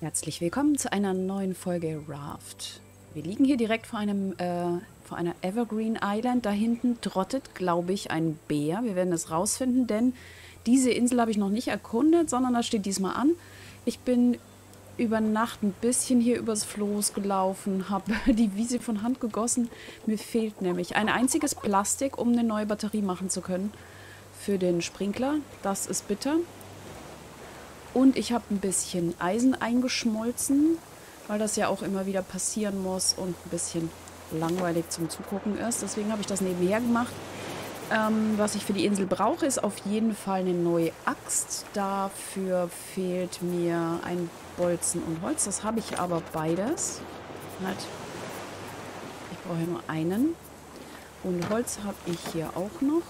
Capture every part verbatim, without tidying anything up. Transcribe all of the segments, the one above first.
Herzlich willkommen zu einer neuen Folge Raft. Wir liegen hier direkt vor einem äh, vor einer Evergreen Island. Da hinten trottet, glaube ich, ein Bär. Wir werden es rausfinden, denn diese Insel habe ich noch nicht erkundet, sondern das steht diesmal an. Ich bin über Nacht ein bisschen hier übers Floß gelaufen, habe die Wiese von Hand gegossen. Mir fehlt nämlich ein einziges Plastik, um eine neue Batterie machen zu können für den Sprinkler. Das ist bitter. Und ich habe ein bisschen Eisen eingeschmolzen, weil das ja auch immer wieder passieren muss und ein bisschen langweilig zum Zugucken ist. Deswegen habe ich das nebenher gemacht. Ähm, was ich für die Insel brauche, ist auf jeden Fall eine neue Axt. Dafür fehlt mir ein Bolzen und Holz. Das habe ich aber beides. Halt. Ich brauche ja nur einen. Und Holz habe ich hier auch noch.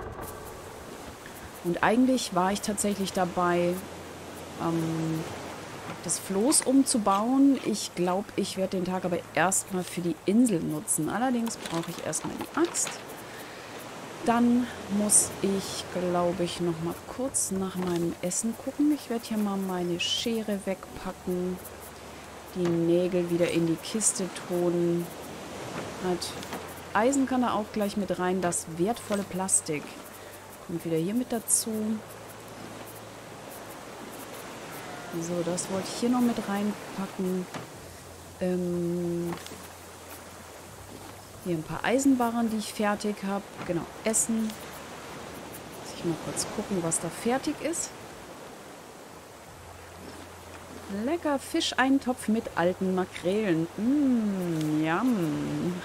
Und eigentlich war ich tatsächlich dabei, ähm, das Floß umzubauen. Ich glaube, ich werde den Tag aber erstmal für die Insel nutzen. Allerdings brauche ich erstmal die Axt. Dann muss ich, glaube ich, noch mal kurz nach meinem Essen gucken. Ich werde hier mal meine Schere wegpacken. Die Nägel wieder in die Kiste tun. Halt. Eisen kann da auch gleich mit rein. Das wertvolle Plastik kommt wieder hier mit dazu. So, das wollte ich hier noch mit reinpacken. Ähm, hier ein paar Eisenbarren, die ich fertig habe. Genau, Essen. Muss ich mal kurz gucken, was da fertig ist. Lecker Fischeintopf mit alten Makrelen. Mmh, yum.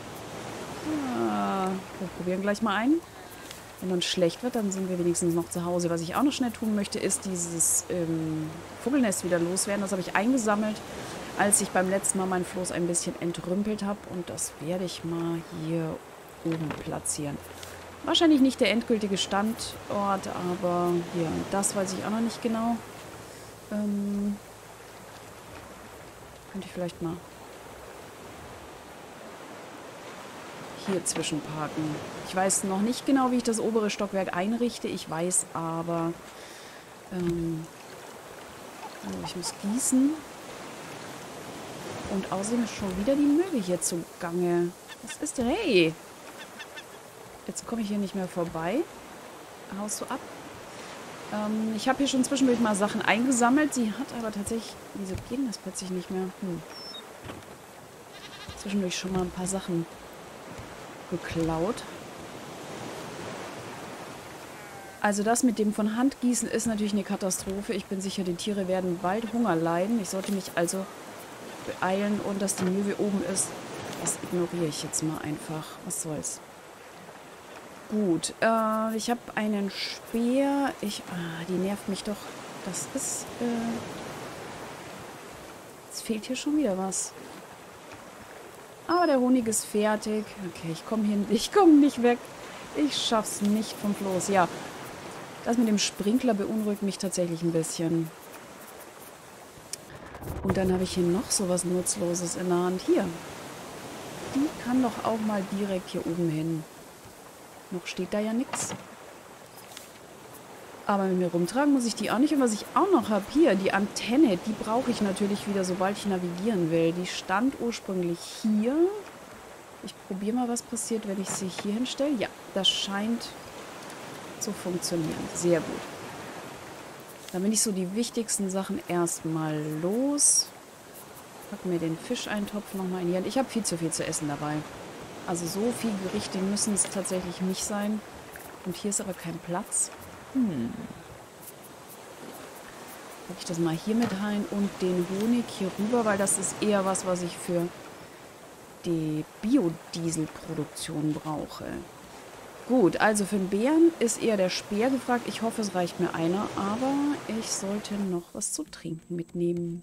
Ah, wir probieren gleich mal ein. Wenn uns schlecht wird, dann sind wir wenigstens noch zu Hause. Was ich auch noch schnell tun möchte, ist dieses ähm, Vogelnest wieder loswerden. Das habe ich eingesammelt, als ich beim letzten Mal mein Floß ein bisschen entrümpelt habe. Und das werde ich mal hier oben platzieren. Wahrscheinlich nicht der endgültige Standort, aber hier, das weiß ich auch noch nicht genau. Ähm, könnte ich vielleicht mal hier zwischenparken. Ich weiß noch nicht genau, wie ich das obere Stockwerk einrichte. Ich weiß aber, ähm, also ich muss gießen. Und außerdem ist schon wieder die Möwe hier zugange. Was ist denn? Hey! Jetzt komme ich hier nicht mehr vorbei. Haust du ab? Ähm, ich habe hier schon zwischendurch mal Sachen eingesammelt. Sie hat aber tatsächlich... Wieso geht denn das plötzlich nicht mehr? Hm. Zwischendurch schon mal ein paar Sachen geklaut. Also das mit dem von Hand gießen ist natürlich eine Katastrophe. Ich bin sicher, die Tiere werden bald Hunger leiden. Ich sollte mich also beeilen und dass die Möwe oben ist. Das ignoriere ich jetzt mal einfach. Was soll's. Gut, äh, ich habe einen Speer. Ich, ah, die nervt mich doch. Das ist, äh... es fehlt hier schon wieder was. Aber der Honig ist fertig. Okay, ich komme hier, ich komme nicht weg. Ich schaff's nicht vom Floß. Ja, das mit dem Sprinkler beunruhigt mich tatsächlich ein bisschen. Und dann habe ich hier noch so was Nutzloses in der Hand. Hier. Die kann doch auch mal direkt hier oben hin. Noch steht da ja nichts. Aber mit mir rumtragen muss ich die auch nicht. Und was ich auch noch habe, hier, die Antenne, die brauche ich natürlich wieder, sobald ich navigieren will. Die stand ursprünglich hier. Ich probiere mal, was passiert, wenn ich sie hier hinstelle. Ja, das scheint zu funktionieren. Sehr gut. Dann bin ich so die wichtigsten Sachen erstmal los. Pack mir den Fischeintopf nochmal in die Hand. Ich habe viel zu viel zu essen dabei. Also so viel Gerichte müssen es tatsächlich nicht sein. Und hier ist aber kein Platz. Hm. Packe ich das mal hier mit rein und den Honig hier rüber, weil das ist eher was, was ich für die Biodieselproduktion brauche. Gut, also für den Bären ist eher der Speer gefragt. Ich hoffe, es reicht mir einer, aber ich sollte noch was zu trinken mitnehmen.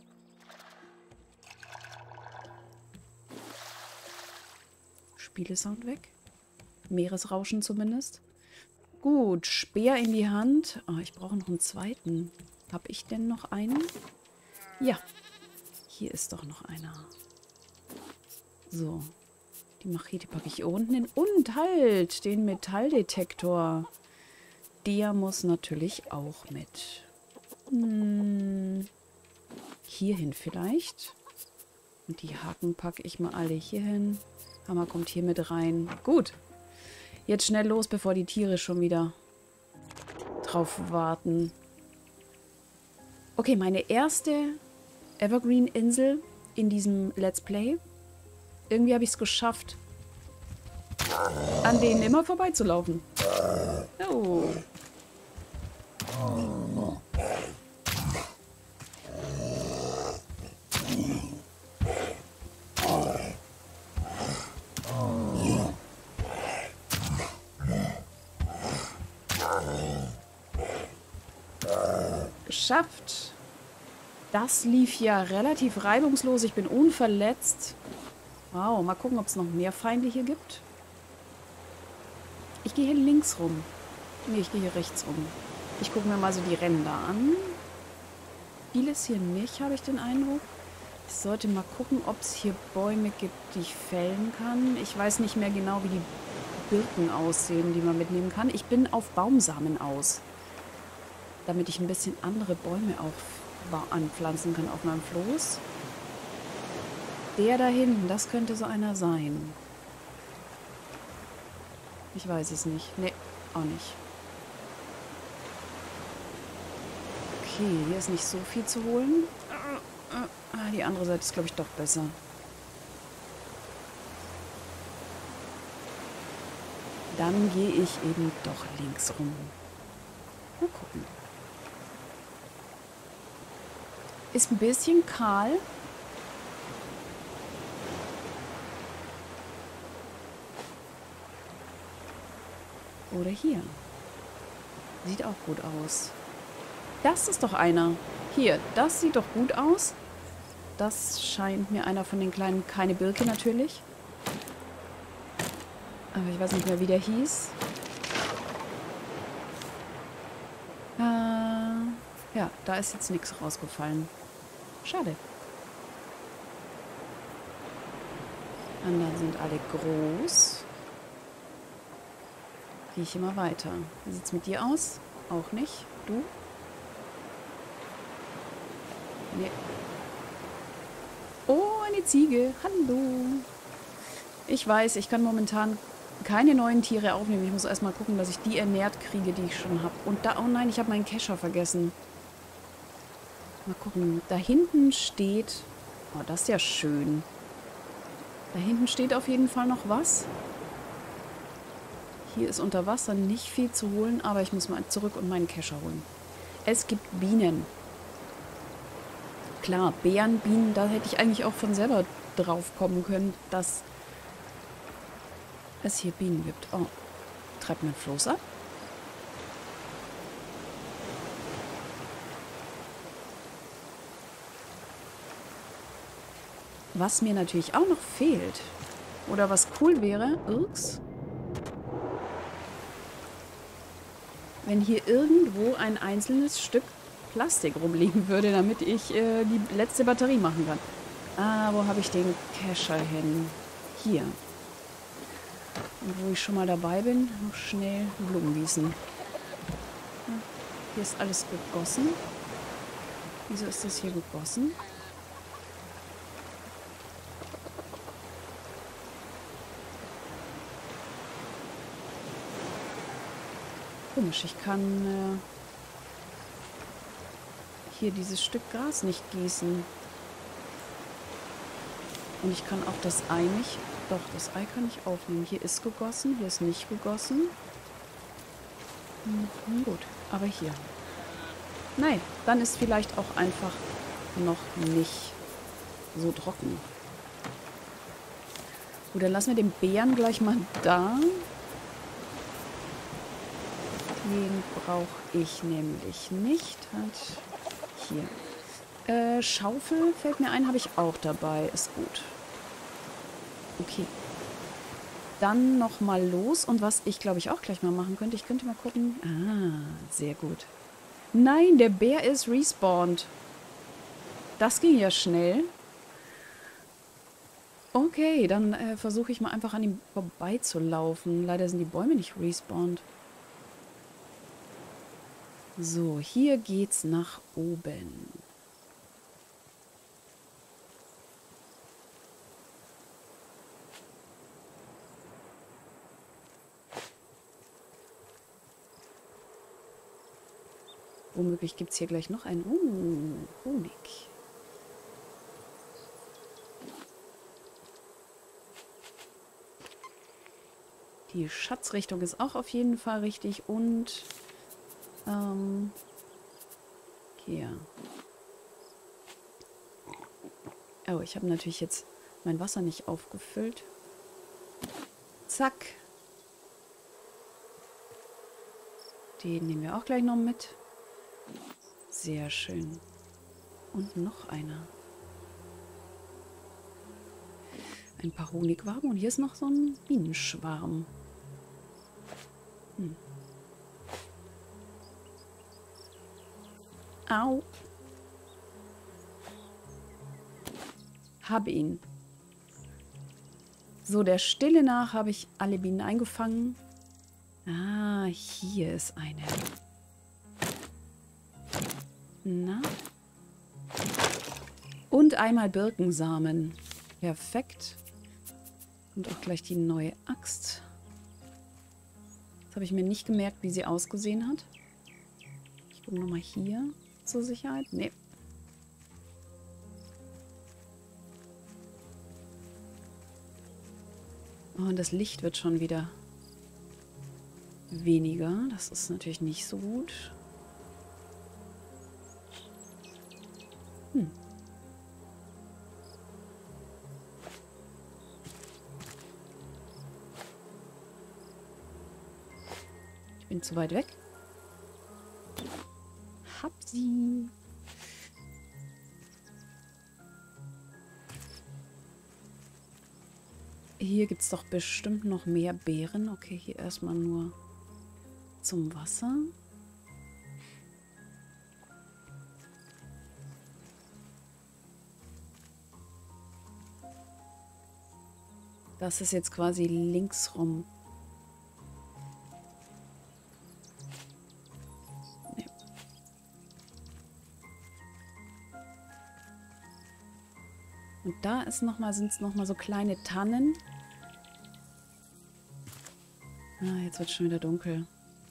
Spielesound weg. Meeresrauschen zumindest. Gut, Speer in die Hand. Oh, ich brauche noch einen zweiten. Habe ich denn noch einen? Ja, hier ist doch noch einer. So, die Machete packe ich hier unten hin. Und halt, den Metalldetektor. Der muss natürlich auch mit. Hm. hierhin vielleicht. Und die Haken packe ich mal alle hier hin. Hammer kommt hier mit rein. Gut. Jetzt schnell los, bevor die Tiere schon wieder drauf warten. Okay, meine erste Evergreen-Insel in diesem Let's Play. Irgendwie habe ich es geschafft, an denen immer vorbeizulaufen. Oh. Geschafft. Das lief ja relativ reibungslos. Ich bin unverletzt. Wow, mal gucken, ob es noch mehr Feinde hier gibt. Ich gehe hier links rum. Nee, ich gehe hier rechts rum. Ich gucke mir mal so die Ränder an. Vieles hier nicht, habe ich den Eindruck. Ich sollte mal gucken, ob es hier Bäume gibt, die ich fällen kann. Ich weiß nicht mehr genau, wie die Birken aussehen, die man mitnehmen kann. Ich bin auf Baumsamen aus. Damit ich ein bisschen andere Bäume auch anpflanzen kann auf meinem Floß. Der da hinten, das könnte so einer sein. Ich weiß es nicht. Nee, auch nicht. Okay, hier ist nicht so viel zu holen. Die andere Seite ist, glaube ich, doch besser. Dann gehe ich eben doch links rum. Mal gucken. Ist ein bisschen kahl. Oder hier. Sieht auch gut aus. Das ist doch einer. Hier, das sieht doch gut aus. Das scheint mir einer von den kleinen, keine Birke natürlich. Aber ich weiß nicht mehr, wie der hieß. Äh, ja, da ist jetzt nichts rausgefallen. Schade. Anderen sind alle groß. Gehe ich immer weiter. Wie sieht es mit dir aus? Auch nicht. Du? Nee. Oh, eine Ziege. Hallo. Ich weiß, ich kann momentan keine neuen Tiere aufnehmen. Ich muss erstmal gucken, dass ich die ernährt kriege, die ich schon habe. Und da, oh nein, ich habe meinen Kescher vergessen. Mal gucken. Da hinten steht... Oh, das ist ja schön. Da hinten steht auf jeden Fall noch was. Hier ist unter Wasser nicht viel zu holen, aber ich muss mal zurück und meinen Kescher holen. Es gibt Bienen. Klar, Beeren, Bienen, da hätte ich eigentlich auch von selber drauf kommen können, dass es hier Bienen gibt. Oh, treibt mein Floß ab. Was mir natürlich auch noch fehlt, oder was cool wäre, ups, wenn hier irgendwo ein einzelnes Stück Plastik rumliegen würde, damit ich äh, die letzte Batterie machen kann. Ah, wo habe ich den Kescher hin? Hier. Und wo ich schon mal dabei bin, noch schnell Blumen gießen. Ja, hier ist alles gegossen. Wieso ist das hier gegossen? Komisch, ich kann äh, hier dieses Stück Gras nicht gießen. Und ich kann auch das Ei nicht... Doch, das Ei kann ich aufnehmen. Hier ist gegossen, hier ist nicht gegossen. Hm, gut, aber hier. Nein, dann ist vielleicht auch einfach noch nicht so trocken. Gut, dann lassen wir den Bären gleich mal da. Den brauche ich nämlich nicht. Halt hier. Äh, Schaufel fällt mir ein, habe ich auch dabei. Ist gut. Okay. Dann nochmal los. Und was ich, glaube ich, auch gleich mal machen könnte, ich könnte mal gucken. Ah, sehr gut. Nein, der Bär ist respawned. Das ging ja schnell. Okay, dann äh, versuche ich mal einfach an ihm vorbeizulaufen. Leider sind die Bäume nicht respawned. So, hier geht's nach oben. Womöglich gibt es hier gleich noch einen. Uh, Honig. Die Schatzrichtung ist auch auf jeden Fall richtig. Und ähm, hier. Oh, ich habe natürlich jetzt mein Wasser nicht aufgefüllt. Zack. Den nehmen wir auch gleich noch mit. Sehr schön. Und noch einer. Ein paar Honigwaben. Und hier ist noch so ein Bienenschwarm. Hm. Au. Habe ihn. So, der Stille nach habe ich alle Bienen eingefangen. Ah, hier ist eine. Na? Und einmal Birkensamen. Perfekt. Und auch gleich die neue Axt. Jetzt habe ich mir nicht gemerkt, wie sie ausgesehen hat. Ich gucke nochmal hier zur Sicherheit. Nee. Oh, und das Licht wird schon wieder weniger. Das ist natürlich nicht so gut. Hm. Ich bin zu weit weg. Hab sie. Hier gibt es doch bestimmt noch mehr Beeren. Okay, hier erstmal nur zum Wasser. Das ist jetzt quasi links rum. Nee. Und da ist noch mal, sind es nochmal so kleine Tannen. Ah, jetzt wird es schon wieder dunkel.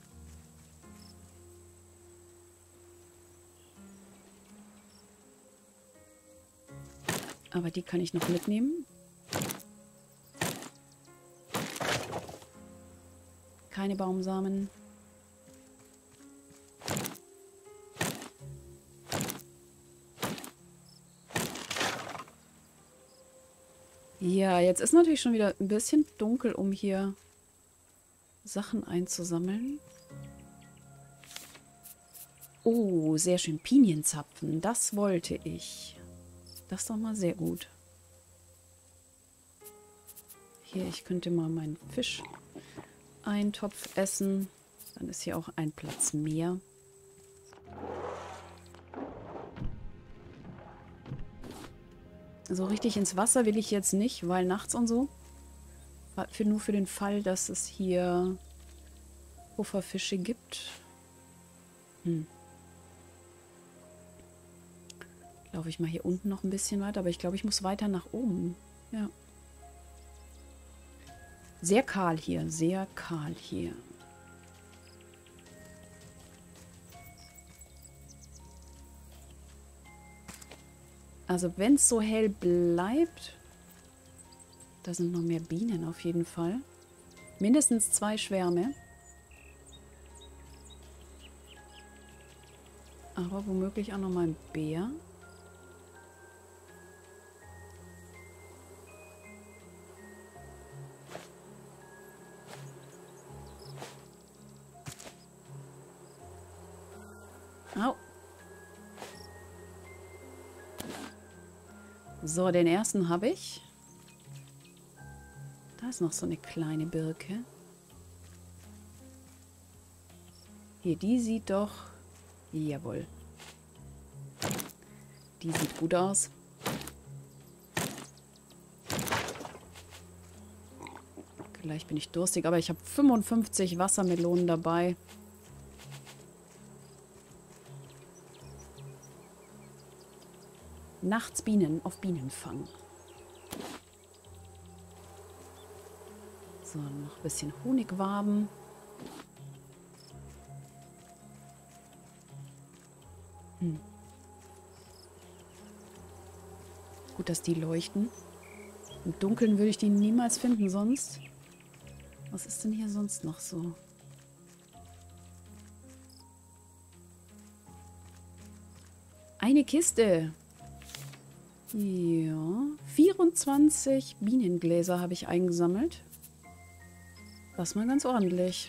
Aber die kann ich noch mitnehmen. Keine Baumsamen. Ja, jetzt ist natürlich schon wieder ein bisschen dunkel, um hier Sachen einzusammeln. Oh, sehr schön. Pinienzapfen. Das wollte ich. Das ist doch mal sehr gut. Hier, ich könnte mal meinen Fisch-Eintopf essen. Dann ist hier auch ein Platz mehr. So richtig ins Wasser will ich jetzt nicht, weil nachts und so. Für, nur für den Fall, dass es hier Pufferfische gibt. Hm. Laufe ich mal hier unten noch ein bisschen weiter, aber ich glaube, ich muss weiter nach oben. Ja. Sehr kahl hier, sehr kahl hier. Also wenn es so hell bleibt, da sind noch mehr Bienen auf jeden Fall. Mindestens zwei Schwärme. Aber womöglich auch noch mal ein Bär. Au. So, den ersten habe ich. Da ist noch so eine kleine Birke. Hier, die sieht doch... Jawohl. Die sieht gut aus. Gleich bin ich durstig, aber ich habe fünfundfünfzig Wassermelonen dabei. Nachts Bienen auf Bienenfang. So, noch ein bisschen Honigwaben. Hm. Gut, dass die leuchten. Im Dunkeln würde ich die niemals finden sonst. Was ist denn hier sonst noch so? Eine Kiste. Ja. vierundzwanzig Bienengläser habe ich eingesammelt. Das ist mal ganz ordentlich.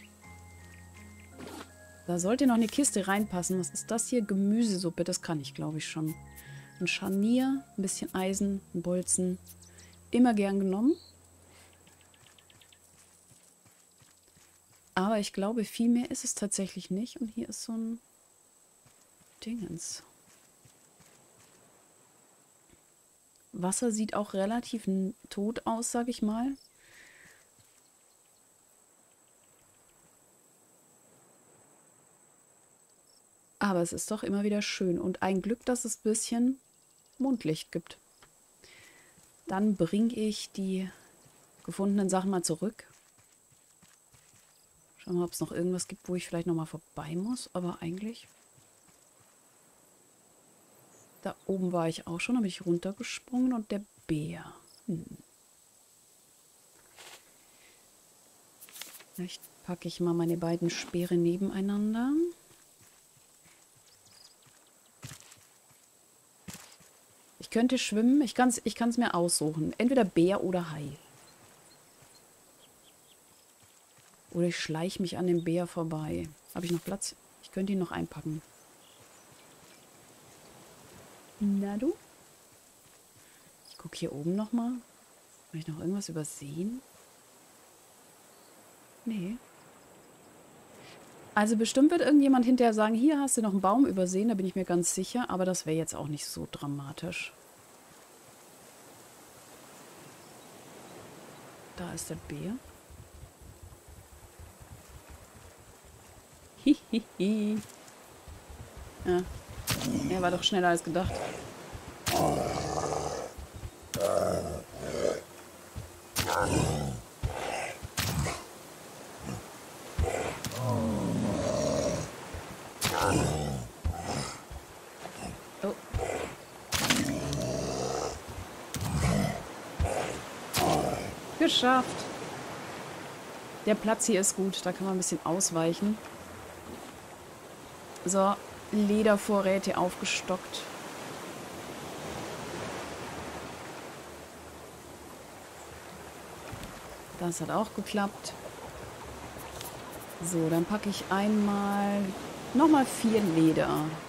Da sollte noch eine Kiste reinpassen. Was ist das hier? Gemüsesuppe. Das kann ich, glaube ich, schon. Ein Scharnier, ein bisschen Eisen, ein Bolzen. Immer gern genommen. Aber ich glaube, viel mehr ist es tatsächlich nicht. Und hier ist so ein Dingens. Wasser sieht auch relativ tot aus, sag ich mal. Aber es ist doch immer wieder schön. Und ein Glück, dass es ein bisschen Mondlicht gibt. Dann bringe ich die gefundenen Sachen mal zurück. Schauen wir mal, ob es noch irgendwas gibt, wo ich vielleicht nochmal vorbei muss. Aber eigentlich... Da oben war ich auch schon, da bin ich runtergesprungen und der Bär. Hm. Vielleicht packe ich mal meine beiden Speere nebeneinander. Ich könnte schwimmen, ich kann es ich kann's mir aussuchen. Entweder Bär oder Hai. Oder ich schleiche mich an dem Bär vorbei. Habe ich noch Platz? Ich könnte ihn noch einpacken. Na du? Ich gucke hier oben nochmal. Habe ich noch irgendwas übersehen? Nee. Also bestimmt wird irgendjemand hinterher sagen, hier hast du noch einen Baum übersehen, da bin ich mir ganz sicher. Aber das wäre jetzt auch nicht so dramatisch. Da ist der Bär. Hihihi. Ja. Er war doch schneller als gedacht. Oh. Geschafft. Der Platz hier ist gut, da kann man ein bisschen ausweichen. So, Ledervorräte aufgestockt. Das hat auch geklappt. So, dann packe ich einmal nochmal vier Leder.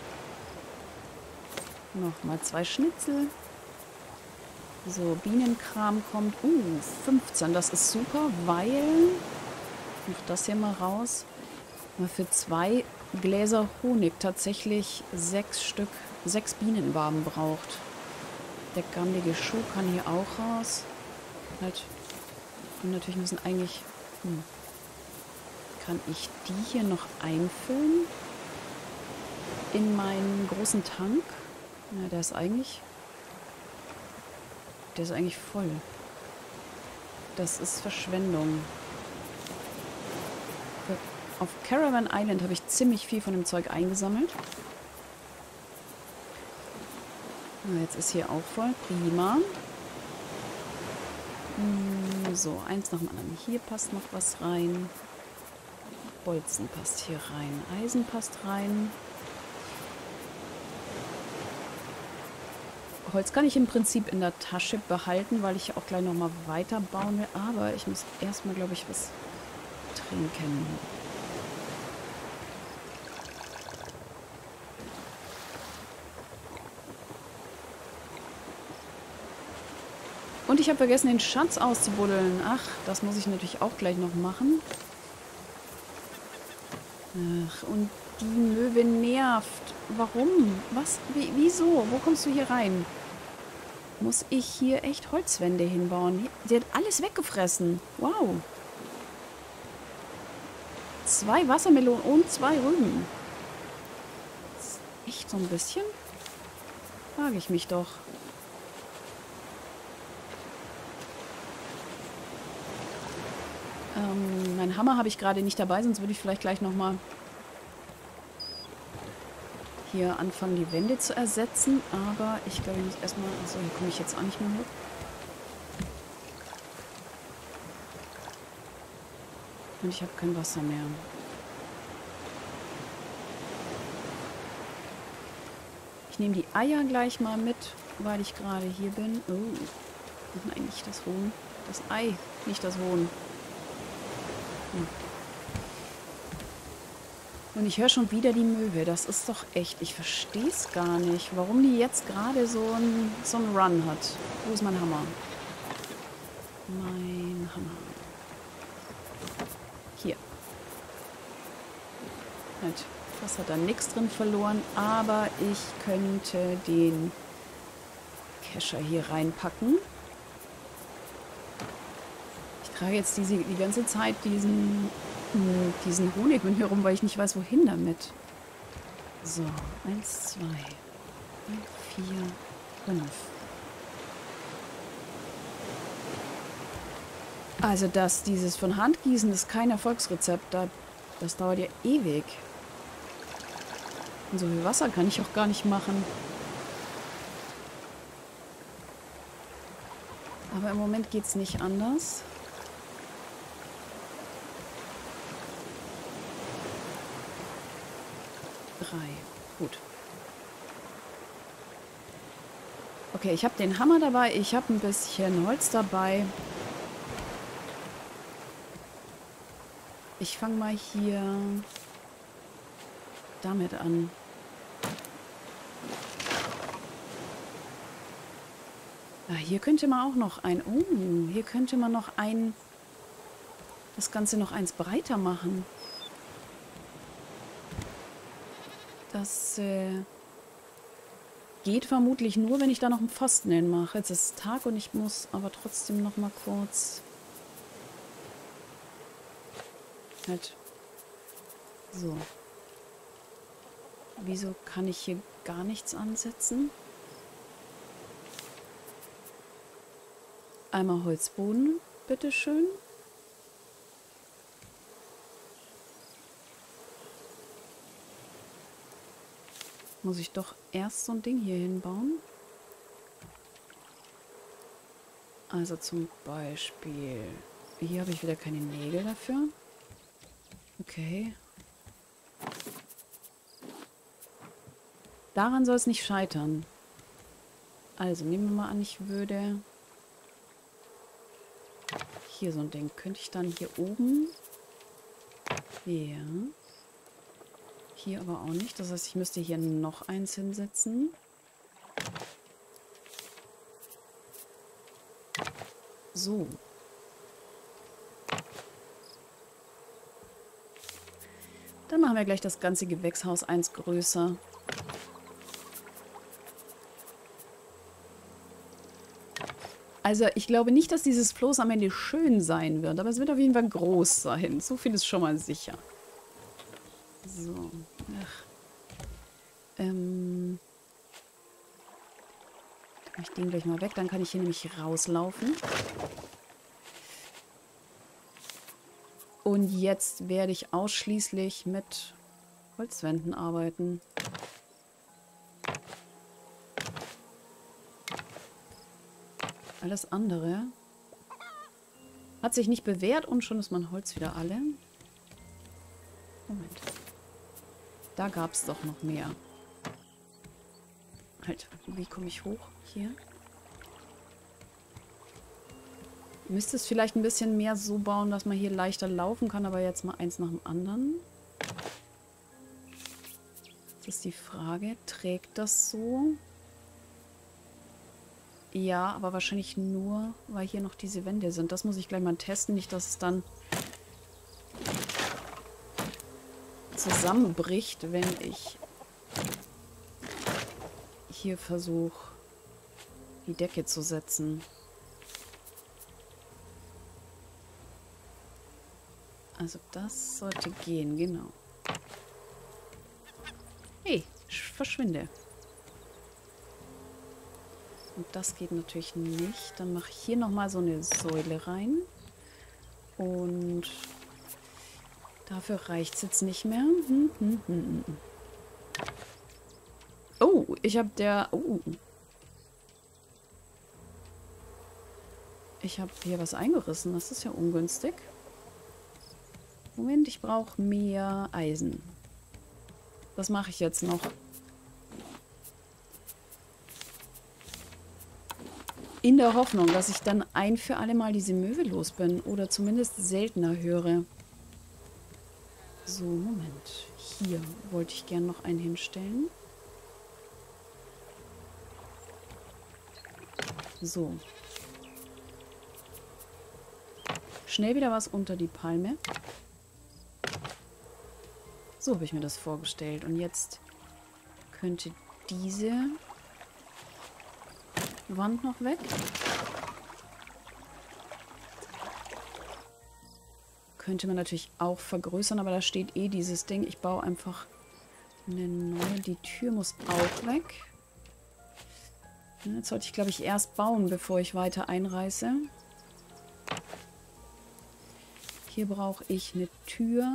Nochmal zwei Schnitzel. So, Bienenkram kommt. Uh, fünfzehn, das ist super, weil... Ich mach das hier mal raus. Mal für zwei Gläser Honig tatsächlich sechs Stück, sechs Bienenwaben braucht. Der gammelige Schuh kann hier auch raus. Halt. Und natürlich müssen eigentlich... Hm, kann ich die hier noch einfüllen? In meinen großen Tank? Ja, der ist eigentlich... Der ist eigentlich voll. Das ist Verschwendung. Auf Caravan Island habe ich ziemlich viel von dem Zeug eingesammelt. Na, jetzt ist hier auch voll. Prima. So, eins nach dem anderen. Hier passt noch was rein. Bolzen passt hier rein. Eisen passt rein. Holz kann ich im Prinzip in der Tasche behalten, weil ich auch gleich nochmal weiterbauen will. Aber ich muss erstmal, glaube ich, was trinken. Und ich habe vergessen, den Schatz auszubuddeln. Ach, das muss ich natürlich auch gleich noch machen. Ach, und die Möwe nervt. Warum? Was? Wie, wieso? Wo kommst du hier rein? Muss ich hier echt Holzwände hinbauen? Sie hat alles weggefressen. Wow. Zwei Wassermelonen und zwei Rüben. Das ist echt so ein bisschen? Frage ich mich doch. Ähm, mein Hammer habe ich gerade nicht dabei, sonst würde ich vielleicht gleich nochmal hier anfangen, die Wände zu ersetzen. Aber ich glaube, ich muss erstmal... Achso, hier komme ich jetzt auch nicht mehr hoch. Und ich habe kein Wasser mehr. Ich nehme die Eier gleich mal mit, weil ich gerade hier bin. Oh, nein, nicht das Huhn. Das Ei, nicht das Huhn. Hm. Und ich höre schon wieder die Möwe. Das ist doch echt... Ich verstehe es gar nicht, warum die jetzt gerade so einen so einen Run hat. Wo ist mein Hammer? Mein Hammer. Hier. Halt. Das hat da nichts drin verloren, aber ich könnte den Kescher hier reinpacken. Ich trage jetzt diese, die ganze Zeit diesen, diesen Honig mit mir rum, weil ich nicht weiß, wohin damit. So, eins, zwei, drei, vier, fünf. Also das, dieses von Hand gießen ist kein Erfolgsrezept. Das dauert ja ewig. Und so viel Wasser kann ich auch gar nicht machen. Aber im Moment geht es nicht anders. Drei. Gut. Okay, ich habe den Hammer dabei. Ich habe ein bisschen Holz dabei. Ich fange mal hier damit an. Ah, hier könnte man auch noch ein... Oh, hier könnte man noch ein... Das Ganze noch eins breiter machen. Das äh, geht vermutlich nur, wenn ich da noch einen Pfosten hinmache. Jetzt ist es Tag und ich muss aber trotzdem noch mal kurz... Halt. So. Wieso kann ich hier gar nichts ansetzen? Einmal Holzboden, bitteschön. Muss ich doch erst so ein Ding hier hinbauen? Also zum Beispiel... Hier habe ich wieder keine Nägel dafür. Okay. Daran soll es nicht scheitern. Also, nehmen wir mal an, ich würde... Hier so ein Ding. Könnte ich dann hier oben... Ja. Hier aber auch nicht. Das heißt, ich müsste hier noch eins hinsetzen. So. Dann machen wir gleich das ganze Gewächshaus eins größer. Also ich glaube nicht, dass dieses Floß am Ende schön sein wird, aber es wird auf jeden Fall groß sein. So viel ist schon mal sicher. So. Ach. Ähm. Dann mache ich den gleich mal weg, dann kann ich hier nämlich rauslaufen. Und jetzt werde ich ausschließlich mit Holzwänden arbeiten. Alles andere hat sich nicht bewährt und schon ist mein Holz wieder alle. Moment. Da gab es doch noch mehr. Halt, wie komme ich hoch? Hier. Ihr müsst es vielleicht ein bisschen mehr so bauen, dass man hier leichter laufen kann, aber jetzt mal eins nach dem anderen. Das ist die Frage. Trägt das so? Ja, aber wahrscheinlich nur, weil hier noch diese Wände sind. Das muss ich gleich mal testen. Nicht, dass es dann zusammenbricht, wenn ich hier versuche, die Decke zu setzen. Also das sollte gehen, genau. Hey, verschwinde. Und das geht natürlich nicht. Dann mache ich hier nochmal so eine Säule rein. Und dafür reicht es jetzt nicht mehr. Hm, hm, hm, hm. Oh, ich habe der... Oh. Ich habe hier was eingerissen. Das ist ja ungünstig. Moment, ich brauche mehr Eisen. Das mache ich jetzt noch. In der Hoffnung, dass ich dann ein für alle Mal diese Möwe los bin. Oder zumindest seltener höre. So, Moment. Hier wollte ich gern noch einen hinstellen. So. Schnell wieder was unter die Palme. So habe ich mir das vorgestellt. Und jetzt könnte diese Wand noch weg. Könnte man natürlich auch vergrößern, aber da steht eh dieses Ding. Ich baue einfach eine neue. Die Tür muss auch weg. Jetzt sollte ich, glaube ich, erst bauen, bevor ich weiter einreiße. Hier brauche ich eine Tür.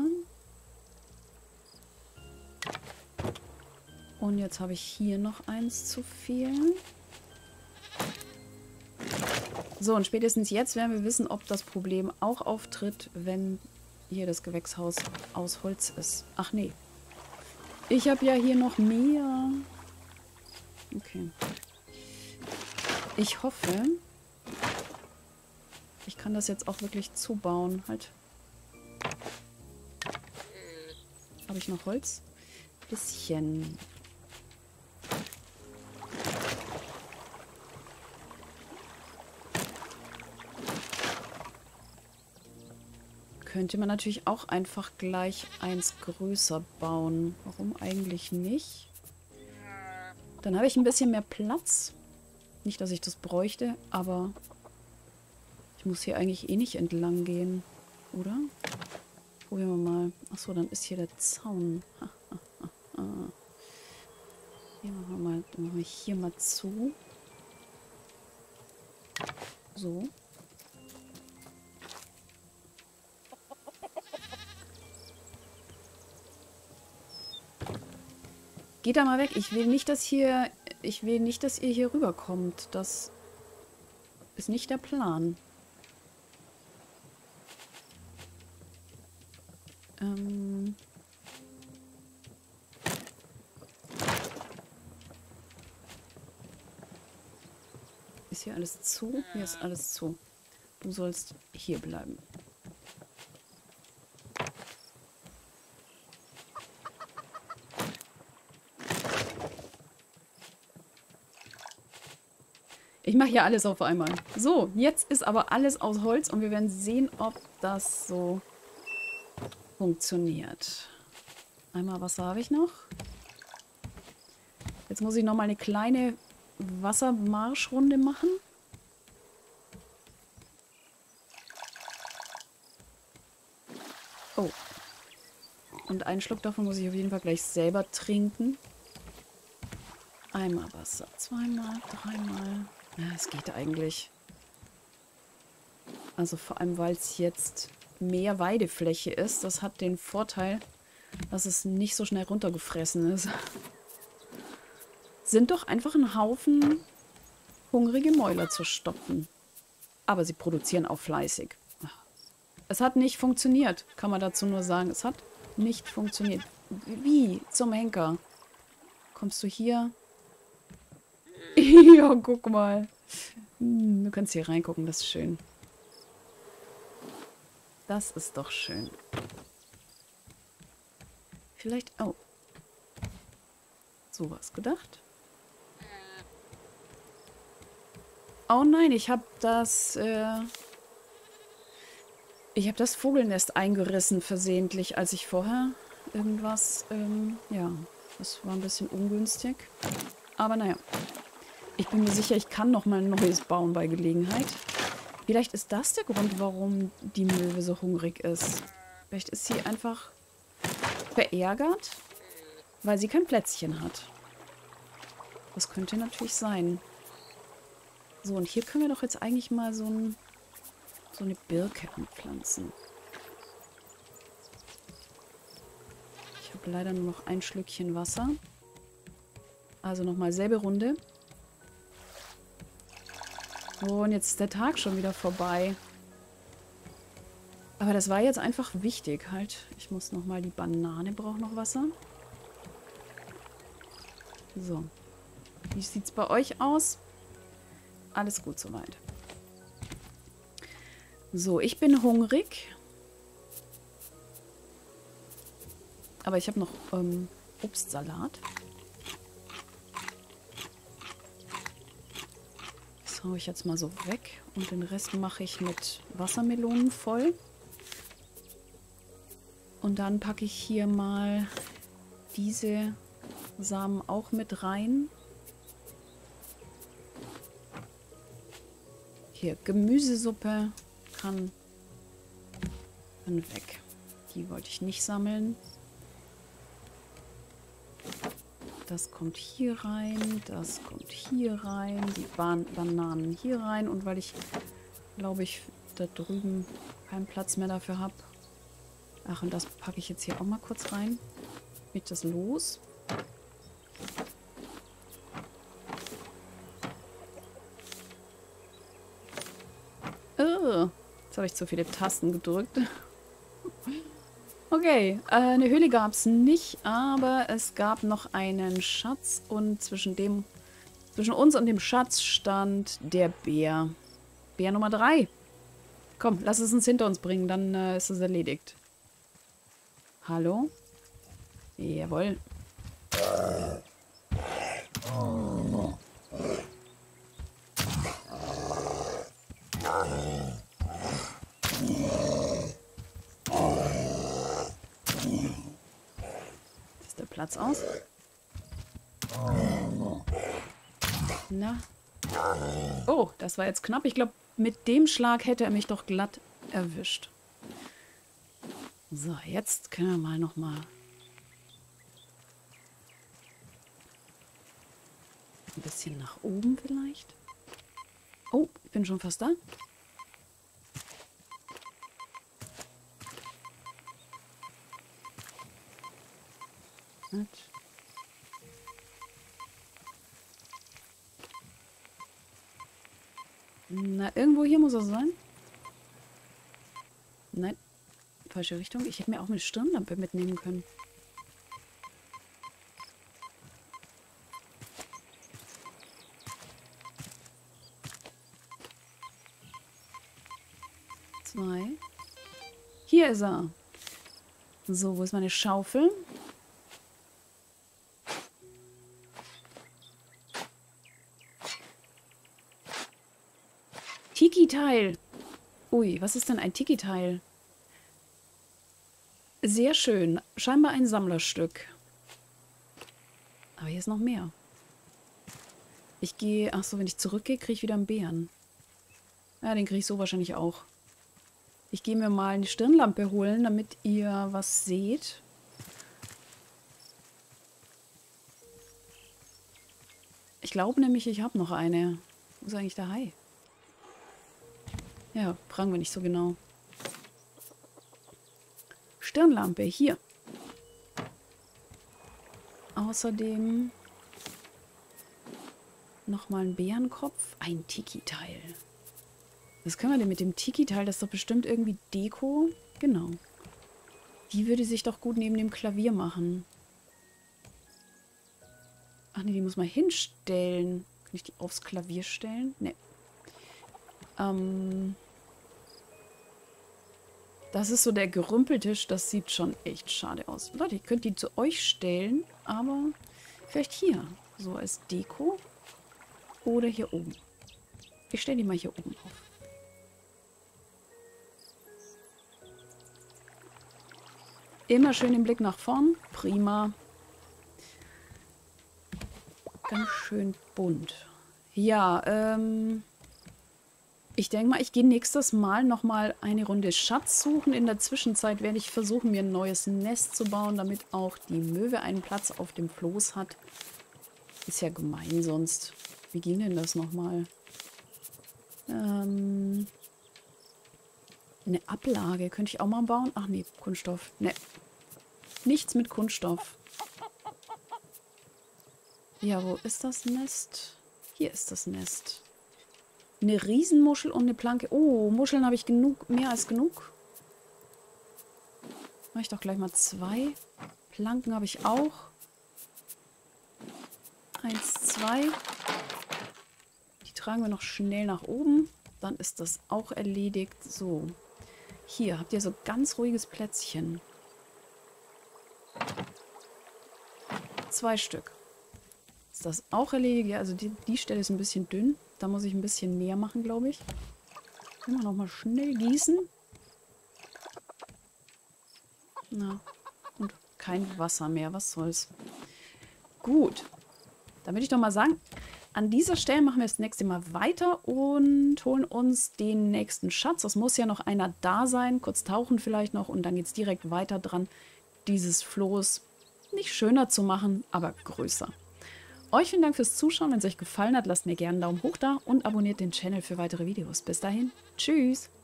Und jetzt habe ich hier noch eins zu viel. So, und spätestens jetzt werden wir wissen, ob das Problem auch auftritt, wenn hier das Gewächshaus aus Holz ist. Ach nee. Ich habe ja hier noch mehr. Okay. Ich hoffe, ich kann das jetzt auch wirklich zubauen. Halt. Habe ich noch Holz? Bisschen. Könnte man natürlich auch einfach gleich eins größer bauen. Warum eigentlich nicht? Dann habe ich ein bisschen mehr Platz. Nicht, dass ich das bräuchte, aber ich muss hier eigentlich eh nicht entlang gehen, oder? Probieren wir mal. Achso, dann ist hier der Zaun. Ha, ha, ha, ha. Hier machen wir mal, dann machen wir hier mal zu. So. Geht da mal weg. Ich will nicht, dass hier... Ich will nicht, dass ihr hier rüberkommt. Das ist nicht der Plan. Ähm... Ist hier alles zu? Hier ist alles zu. Du sollst hier bleiben. Ich mache hier alles auf einmal. So, jetzt ist aber alles aus Holz und wir werden sehen, ob das so funktioniert. Einmal Wasser habe ich noch. Jetzt muss ich noch mal eine kleine Wassermarschrunde machen. Oh. Und einen Schluck davon muss ich auf jeden Fall gleich selber trinken. Einmal Wasser, zweimal, dreimal. Ja, es geht eigentlich. Also vor allem, weil es jetzt mehr Weidefläche ist. Das hat den Vorteil, dass es nicht so schnell runtergefressen ist. Sind doch einfach ein Haufen hungrige Mäuler zu stopfen. Aber sie produzieren auch fleißig. Es hat nicht funktioniert, kann man dazu nur sagen. Es hat nicht funktioniert. Wie? Zum Henker. Kommst du hier? Ja, guck mal. Hm, du kannst hier reingucken, das ist schön. Das ist doch schön. Vielleicht... Oh. So was gedacht. Oh nein, ich habe das... Äh ich habe das Vogelnest eingerissen versehentlich, als ich vorher irgendwas... Ähm, ja, das war ein bisschen ungünstig. Aber naja. Ich bin mir sicher, ich kann noch mal ein neues bauen bei Gelegenheit. Vielleicht ist das der Grund, warum die Möwe so hungrig ist. Vielleicht ist sie einfach verärgert, weil sie kein Plätzchen hat. Das könnte natürlich sein. So, und hier können wir doch jetzt eigentlich mal so, ein, so eine Birke anpflanzen. Ich habe leider nur noch ein Schlückchen Wasser. Also nochmal selbe Runde. Oh, und jetzt ist der Tag schon wieder vorbei. Aber das war jetzt einfach wichtig halt. Ich muss nochmal die Banane, braucht noch Wasser. So. Wie sieht's bei euch aus? Alles gut soweit. So, ich bin hungrig. Aber ich habe noch ähm, Obstsalat. Das haue ich jetzt mal so weg. Und den Rest mache ich mit Wassermelonen voll. Und dann packe ich hier mal diese Samen auch mit rein. Hier, Gemüsesuppe kann, kann weg. Die wollte ich nicht sammeln. Das kommt hier rein, das kommt hier rein, die Ban Bananen hier rein. Und weil ich, glaube ich, da drüben keinen Platz mehr dafür habe. Ach, und das packe ich jetzt hier auch mal kurz rein. Mit das los. Oh, jetzt habe ich zu viele Tasten gedrückt. Okay, äh, eine Höhle gab es nicht, aber es gab noch einen Schatz und zwischen dem, zwischen uns und dem Schatz stand der Bär. Bär Nummer drei. Komm, lass es uns hinter uns bringen, dann äh, ist es erledigt. Hallo? Jawohl. Ist der Platz aus? Na? Oh, das war jetzt knapp. Ich glaube, mit dem Schlag hätte er mich doch glatt erwischt. So, jetzt können wir mal noch mal ein bisschen nach oben vielleicht. Oh, ich bin schon fast da. Gut. Na, irgendwo hier muss er sein. Nein. Falsche Richtung. Ich hätte mir auch eine Stirnlampe mitnehmen können. Zwei. Hier ist er. So, wo ist meine Schaufel? Tiki-Teil. Ui, was ist denn ein Tiki-Teil? Sehr schön. Scheinbar ein Sammlerstück. Aber hier ist noch mehr. Ich gehe... Achso, wenn ich zurückgehe, kriege ich wieder einen Bären. Ja, den kriege ich so wahrscheinlich auch. Ich gehe mir mal eine Stirnlampe holen, damit ihr was seht. Ich glaube nämlich, ich habe noch eine. Wo ist eigentlich der Hai? Ja, fragen wir nicht so genau. Stirnlampe, hier. Außerdem nochmal ein Bärenkopf. Ein Tiki-Teil. Was können wir denn mit dem Tiki-Teil? Das ist doch bestimmt irgendwie Deko. Genau. Die würde sich doch gut neben dem Klavier machen. Ach nee, die muss man hinstellen. Kann ich die aufs Klavier stellen? Nee. Ähm... Das ist so der Gerümpeltisch, das sieht schon echt schade aus. Leute, ich könnte die zu euch stellen, aber vielleicht hier, so als Deko oder hier oben. Ich stelle die mal hier oben auf. Immer schön den Blick nach vorn, prima. Ganz schön bunt. Ja, ähm... ich denke mal, ich gehe nächstes Mal nochmal eine Runde Schatz suchen. In der Zwischenzeit werde ich versuchen, mir ein neues Nest zu bauen, damit auch die Möwe einen Platz auf dem Floß hat. Ist ja gemein sonst. Wie ging denn das nochmal? Ähm, eine Ablage. Könnte ich auch mal bauen? Ach nee, Kunststoff. Ne. Nichts mit Kunststoff. Ja, wo ist das Nest? Hier ist das Nest. Eine Riesenmuschel und eine Planke. Oh, Muscheln habe ich genug, mehr als genug. Mache ich doch gleich mal zwei. Planken habe ich auch. Eins, zwei. Die tragen wir noch schnell nach oben. Dann ist das auch erledigt. So. Hier habt ihr so ganz ruhiges Plätzchen. Zwei Stück. Ist das auch erledigt? Ja, also die, die Stelle ist ein bisschen dünn. Da muss ich ein bisschen mehr machen, glaube ich. Immer noch mal schnell gießen. Na, und kein Wasser mehr. Was soll's. Gut. Dann würde ich doch mal sagen, an dieser Stelle machen wir das nächste Mal weiter und holen uns den nächsten Schatz. Es muss ja noch einer da sein. Kurz tauchen vielleicht noch und dann geht es direkt weiter dran, dieses Floß nicht schöner zu machen, aber größer. Euch vielen Dank fürs Zuschauen. Wenn es euch gefallen hat, lasst mir gerne einen Daumen hoch da und abonniert den Channel für weitere Videos. Bis dahin, tschüss!